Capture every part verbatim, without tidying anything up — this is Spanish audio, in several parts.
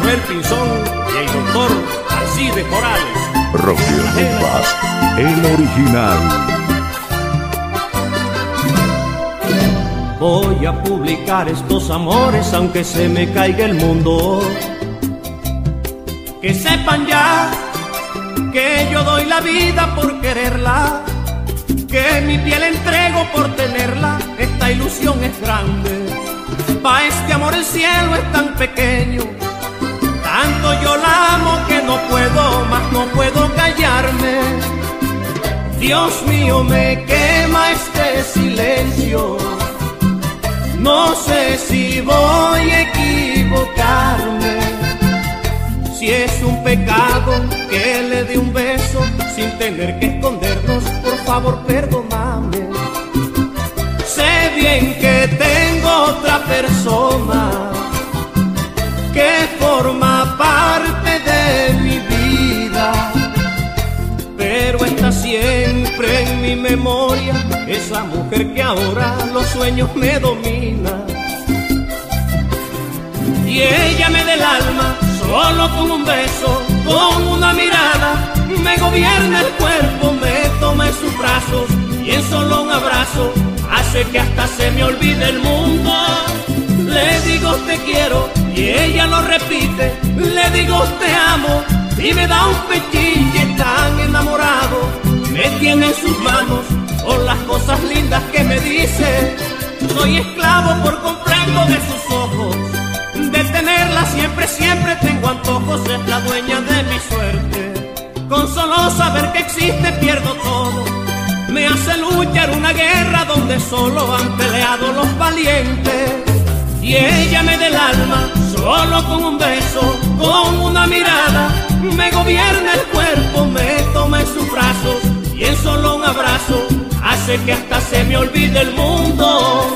Manuel Pinzón y el doctor Alcides Morales. Roger Bombas, el original. Voy a publicar estos amores aunque se me caiga el mundo. Que sepan ya que yo doy la vida por quererla, que mi piel entrego por tenerla. Esta ilusión es grande, pa' este amor el cielo es tan pequeño. Tanto yo la amo que no puedo más, no puedo callarme. Dios mío, me quema este silencio. No sé si voy a equivocarme, si es un pecado que le dé un beso sin tener que escondernos. Por favor, perdóname. Sé bien que tengo otra persona que forma parte de mi vida, pero está siempre en mi memoria esa mujer que ahora los sueños me domina. Y ella me da el alma solo con un beso, con una mirada, me gobierna el cuerpo, me toma en sus brazos y en solo un abrazo hace que hasta se me olvide el mundo. Le digo te quiero y ella lo repite, le digo te amo y me da un pechille tan enamorado. Me tiene en sus manos por las cosas lindas que me dice. Soy esclavo por completo de sus ojos, de tenerla siempre, siempre tengo antojos. Es la dueña de mi suerte, con solo saber que existe pierdo todo. Me hace luchar una guerra donde solo han peleado los valientes. Y ella me da el alma solo con un beso, con una mirada, me gobierna el cuerpo, me toma en sus brazos y en solo un abrazo hace que hasta se me olvide el mundo.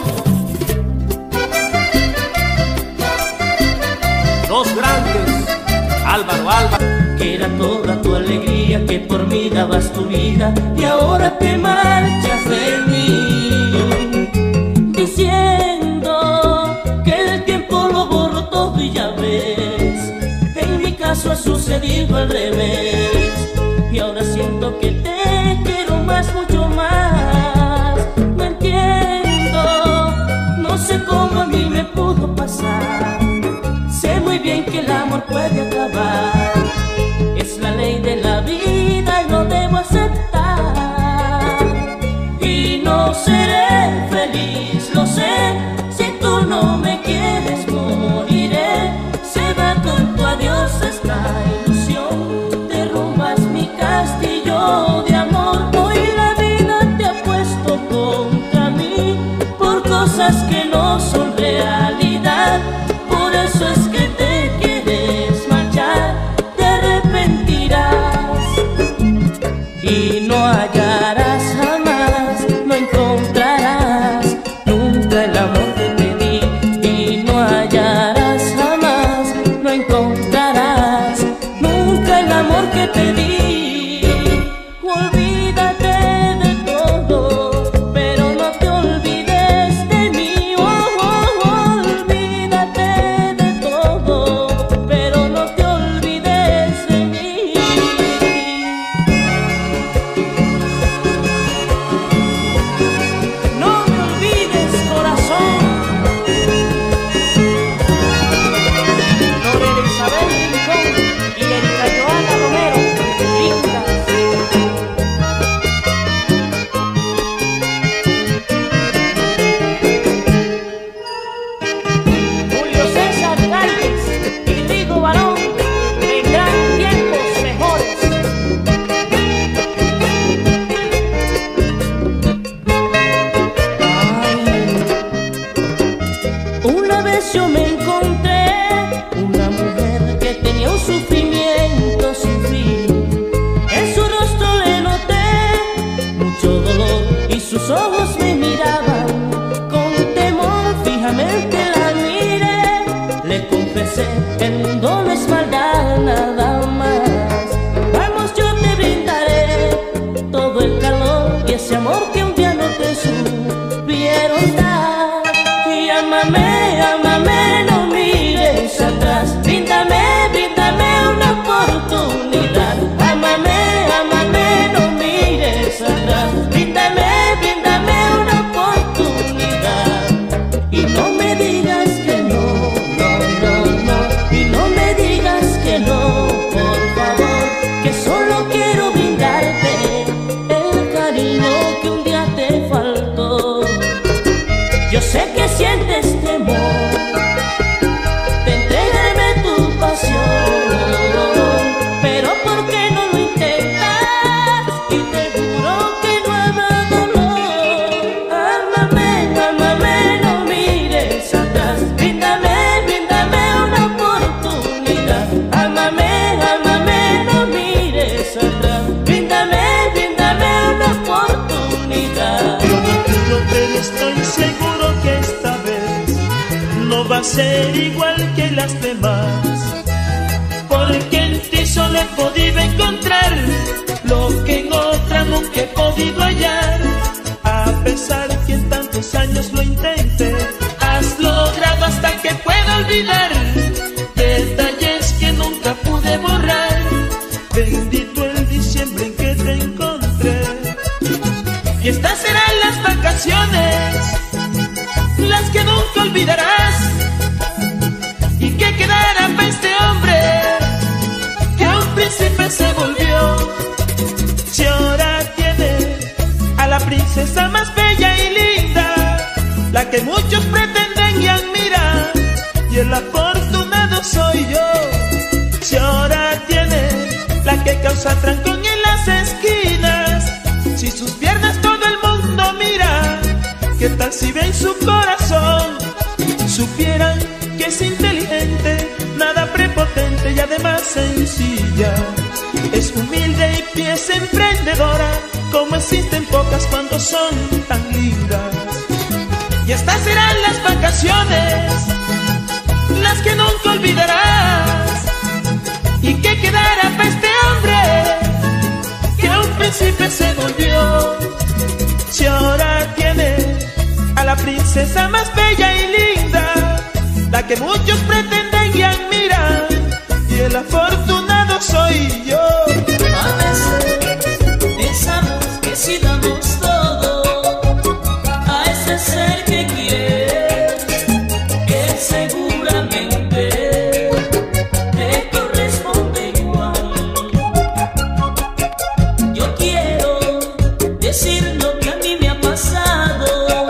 Dos grandes, Álvaro Alba. Que era toda tu alegría, que por mí dabas tu vida y ahora te marchas de mí, diciendo que el tiempo lo borró todo. Y ya ves, en mi caso ha sucedido al revés, y ahora siento que te quiero más, mucho más. No entiendo, no sé cómo a mí me pudo pasar. Sé muy bien que el amor puede acabar, es la ley de la vida y lo debo aceptar. Y no seré feliz, lo sé, si tú no me quieres moriré. Se va con tu adiós esta ilusión, derrumbas mi castillo de amor. Hoy la vida te ha puesto contra mí por cosas que no son realidad. Por eso es que te quieres marchar, te arrepentirás y no hallarás jamás, no encontrarás nunca el amor que te di. Y no hallarás jamás, no encontrarás nunca el amor que te di. Olvídate de todo, pero no te olvides de mí. Oh, oh, oh, olvídate de todo, pero no te olvides de mí. No me olvides, corazón. Lorena Isabel Rincón y Erika Joana Romero, lindas. Julio César Calles y Rigo Barón, vendrán tiempos mejores. Una vez yo me encontré una mujer que tenía un sufrimiento sin fin. En su rostro le noté mucho dolor y sus ojos me miraban con temor. Fijamente la miré, le confesé que el mundo no es maldad, nada más. Vamos, yo te brindaré todo el calor y ese amor que un día no te supieron dar. Y ámame, ámame, no mires atrás, bríndame Y no me digas que no, no, no, no. Y no me digas que no, por favor, que solo quiero brindarte el cariño que un día te faltó. Yo sé que sientes temor de entregarme tu pasión, pero ¿por qué no lo intentas? Y te juro que no habrá dolor. Ámame, ámame, no mires atrás. Bríndame, bríndame una oportunidad. Ámame, ámame, no mires atrás. Bríndame, bríndame una oportunidad. Yo no creo, pero estoy seguro que esta vez no va a ser igual que las demás, porque en ti solo he podido encontrar lo que en otra nunca he podido hallar. A pesar que en tantos años lo intenté, has logrado hasta que pueda olvidar detalles que nunca pude borrar. Bendito el diciembre en que te encontré. Y estas serán las vacaciones, las que nunca olvidarás. ¿Y qué quedará para este hombre que a un príncipe se volvió? Si ahora tiene a la princesa más bella y linda, la que muchos pretenden y admiran, y el afortunado soy yo. Si ahora tiene la que causa trancón en las esquinas, si sus piernas todo el mundo mira, ¿qué tal si ven su corazón? Supieran que es inteligente, nada prepotente y además sencilla. Es humilde y pies emprendedora, como existen pocas cuando son tan lindas. Y estas serán las vacaciones, las que nunca olvidarás. ¿Y qué quedará para este hombre que a un príncipe se volvió? Si ahora tiene a la princesa más bella y linda, la que muchos pretenden y admiran, y el afortunado soy yo. A veces pensamos que si damos todo a ese ser que quieres, que seguramente te corresponde igual. Yo quiero decir lo que a mí me ha pasado.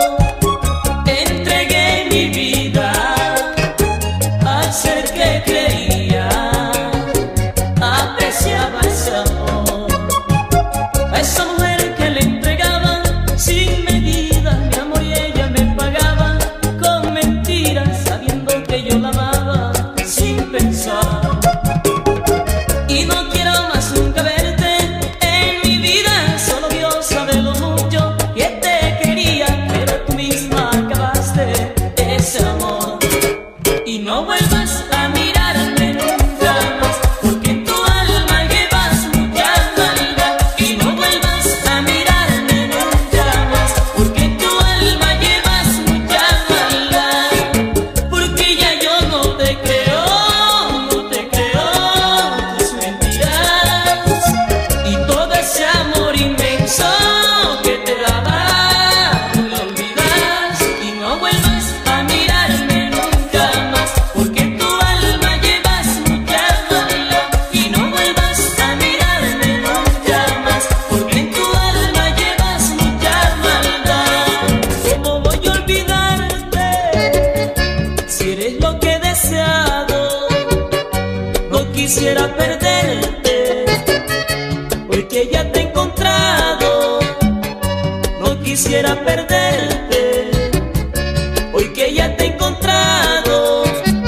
Entregué mi vida al ser que creía apreciaba ese amor, a esa mujer que le entregaba sin medida mi amor, y ella me pagaba con mentiras, sabiendo que yo la amaba sin pensar. Y no quiero más nunca verte en mi vida, solo Dios sabe lo mucho que te quería, pero tú misma acabaste ese amor. Y no vuelvas a mirarme nunca más, porque en tu alma llevas mucha maldad. Y no vuelvas a mirarme nunca más, porque en tu alma llevas mucha maldad. Porque ya yo no te creo, no te creo tus mentiras. Y todo ese amor inmenso que te daba, lo olvidas. Y no vuelvas a mirarme nunca más, porque en tu alma llevas mucha maldad. Y no vuelvas a mirarme nunca más, porque en tu alma llevas mucha maldad. ¿Cómo voy a olvidarte si eres lo que he deseado? No quisiera perderte, hoy que ya te he encontrado. No quisiera perderte, hoy que ya te he encontrado.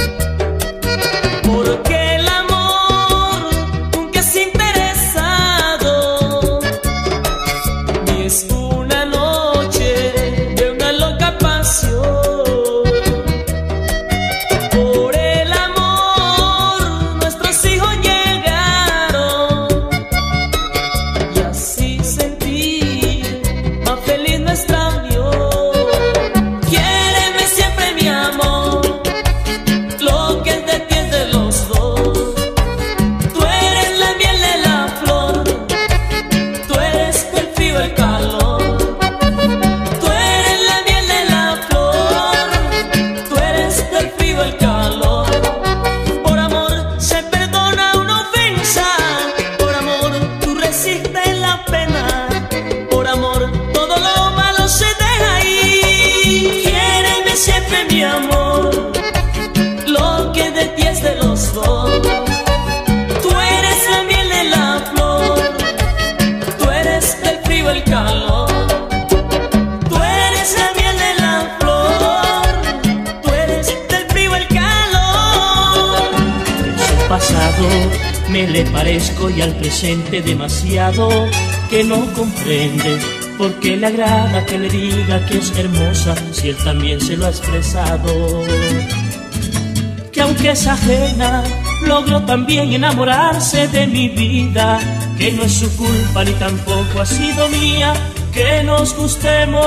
Porque el amor nunca es interesado, ni es una noche de una loca pasión. Por el amor nuestros hijos llegaron, y así sentir más feliz nuestra unión. mi amor, lo que de ti es de los dos. Tú eres la miel de la flor, tú eres el frío, el calor. Tú eres la miel de la flor, tú eres el frío, el calor. En su pasado me le parezco y al presente demasiado, que no comprende por qué le agrada que le diga que es hermosa si él también se lo ha expresado. Que aunque es ajena, logró también enamorarse de mi vida, que no es su culpa ni tampoco ha sido mía, que nos gustemos,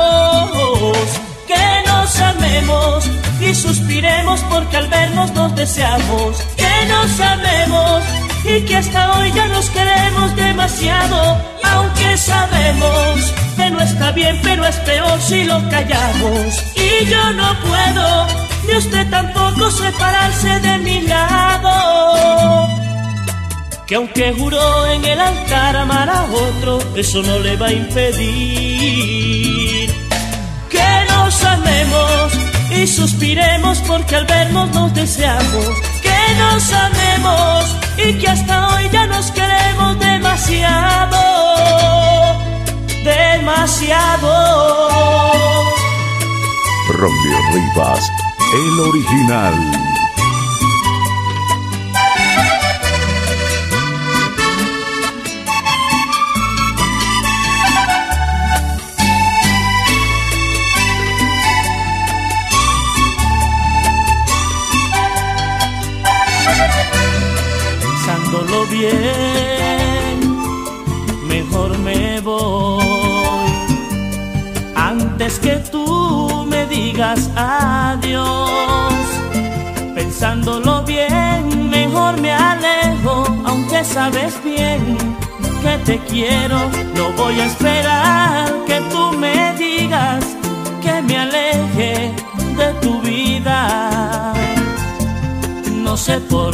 que nos amemos y suspiremos porque al vernos nos deseamos, que nos amemos y que hasta hoy ya nos queremos demasiado, aunque sabemos que no está bien, pero es peor si lo callamos. Y yo no puedo, ni usted tampoco, separarse de mi lado, que aunque juró en el altar amar a otro, eso no le va a impedir que nos amemos y suspiremos porque al vernos nos deseamos, que nos amemos y que hasta hoy ya nos queremos demasiado, demasiado. Romeo Rivas, el original. Pensándolo bien, mejor me voy antes que tú me digas adiós. Pensándolo bien, mejor me alejo, aunque sabes bien que te quiero. No voy a esperar que tú me digas que me aleje de tu vida. No sé por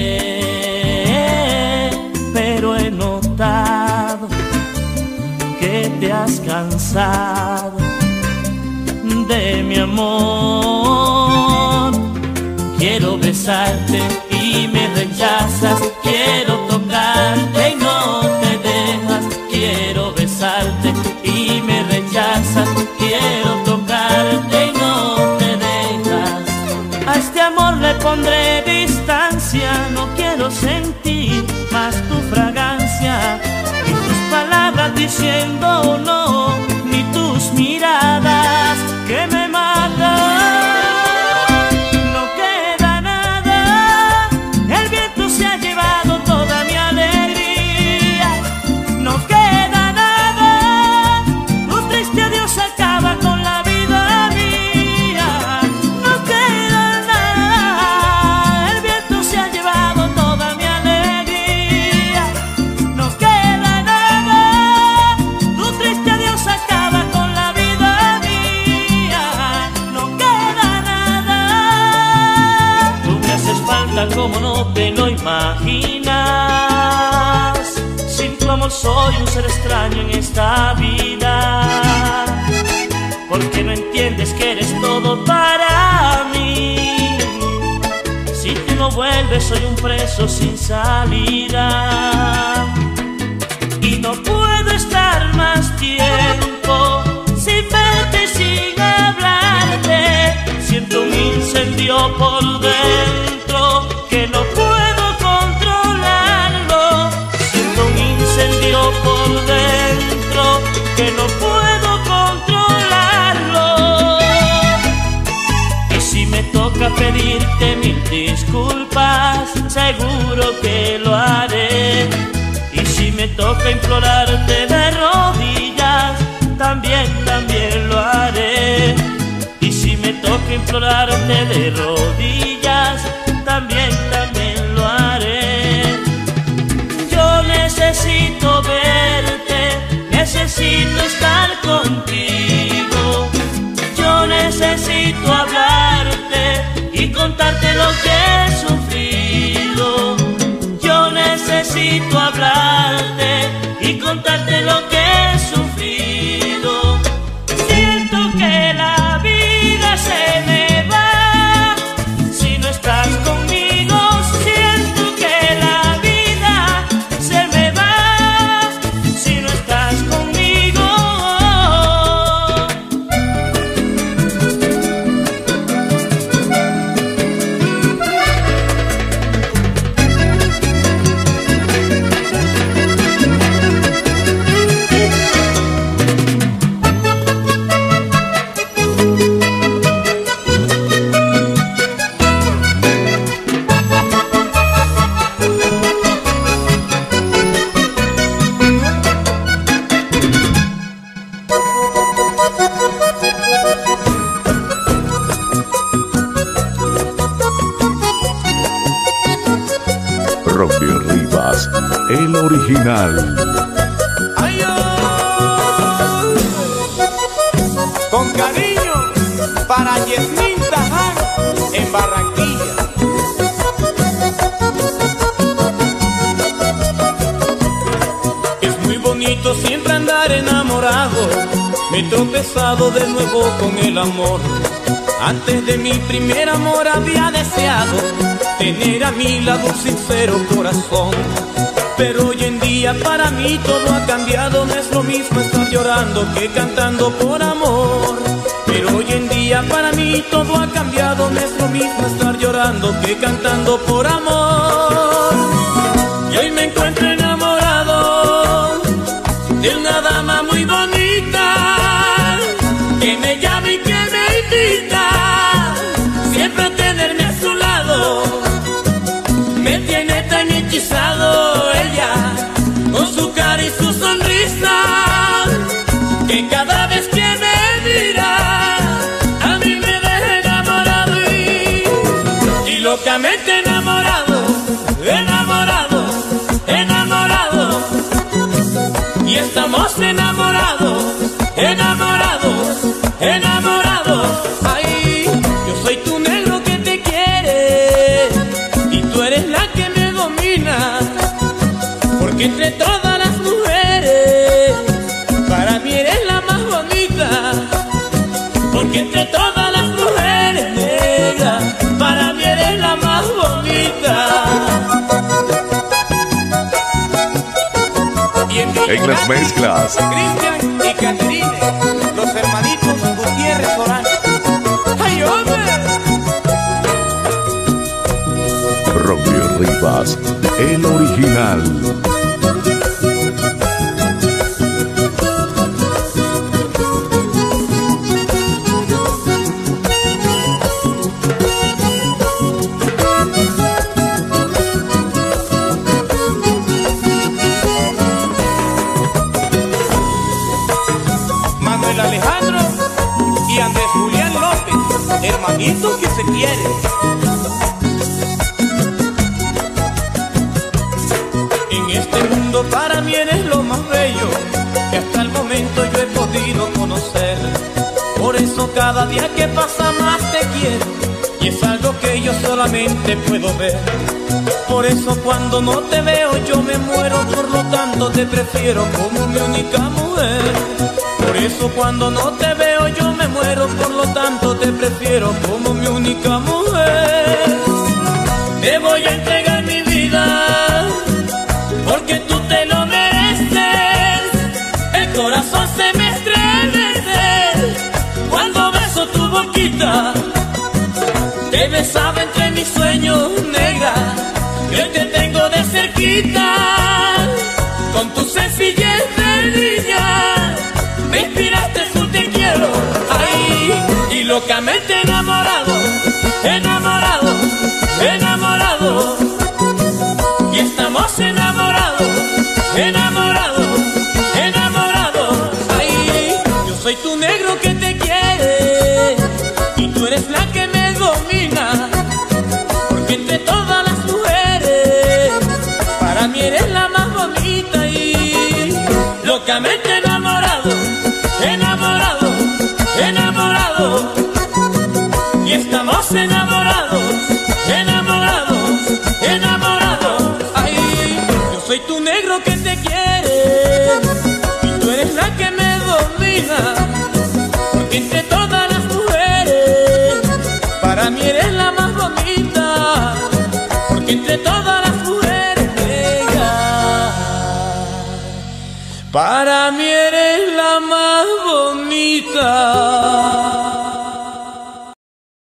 qué, pero he notado que te has cansado de mi amor. Quiero besarte y me rechazas, quiero tocarte y no te dejas. Quiero besarte y me rechazas, quiero tocarte y no te dejas. A este amor le pondré distancia, no quiero sentir más tu fragancia, ni tus palabras diciendo no, ni tus miradas que me matan. No queda nada, el viento se ha llevado toda mi alegría. No queda nada, tu triste adiós acaba con la vida mía. No queda nada, el viento se ha llevado toda mi alegría. No queda nada, tu triste adiós acaba con la vida mía. No queda nada. Tú me haces falta como no te lo imaginas. Sin tu amor soy un ser extraño en esta vida, porque no entiendes que eres todo para mí. Si tú no vuelves soy un preso sin salida, y no puedo estar más tiempo sin verte, sin hablarte. Siento un incendio por dentro que no puedo controlarlo. Siento un incendio por dentro que no puedo controlarlo. Y si me toca pedirte mil disculpas, seguro que lo haré. Y si me toca implorarte de rodillas, también, también lo haré. Y si me toca implorarte de rodillas, también, también lo haré. Yo necesito verte, necesito estar contigo. Yo necesito hablarte y contarte lo que he sufrido. Yo necesito hablarte y contarte lo que he sufrido. Siento que la vida se me el original. Ay, oh. Con cariño para Yasmín Taján en Barranquilla. Es muy bonito siempre andar enamorado. Me he tropezado de nuevo con el amor. Antes de mi primer amor había deseado tener a mi lado un sincero corazón. Pero hoy en día para mí todo ha cambiado. No es lo mismo estar llorando que cantando por amor. Pero hoy en día para mí todo ha cambiado. No es lo mismo estar llorando que cantando por amor. Y hoy me encuentro enamorado de una dama muy bonita que me llama y que me invita siempre a tenerme a su lado. Me tiene tan hechizado ella con su cara y su sonrisa, que cada vez que me mira a mí me deja enamorado y, y locamente enamorado, enamorado, enamorado. Y estamos enamorados, enamorados, enamorados. Ay, yo soy tu negro que te quiere y tú eres la que me domina. Porque entre todas las mujeres para mí eres la más bonita. Porque entre todas las mujeres negras para mí eres la más bonita. En las mezclas, Cristian y Caterine, los hermanitos Gutiérrez Orán. ¡Ay, hombre! Romeo Rivas, el original. Alejandro y Andrés Julián López, hermanitos que se quieren. En este mundo para mí eres lo más bello que hasta el momento yo he podido conocer. Por eso cada día que pasa más te quiero y es algo que yo solamente puedo ver. Por eso cuando no te veo yo me muero, por lo tanto te prefiero como mi única mujer. Por eso cuando no te veo yo me muero, por lo tanto te prefiero como mi única mujer. Te voy a entregar mi vida porque tú te lo mereces. El corazón se me estremece cuando beso tu boquita. Te besaba entre mis sueños, negra, y hoy te tengo de cerquita. Con tu sencillez de niña me inspiraste su te quiero, ay, y locamente enamorado, enamorado, enamorado. Y estamos enamorados, enamorados, enamorados. Ay, yo soy tu negro que te quiere y tú eres la que me domina. Porque entre todas las mujeres para mí eres la más bonita y locamente enamorado, enamorado, enamorado. Y estamos enamorados, enamorados, enamorados. Ay, yo soy tu negro que te quiere y tú eres la que me domina. Porque entre todas las mujeres para mí eres la más bonita. Porque entre todas las mujeres negras para mí eres la más bonita.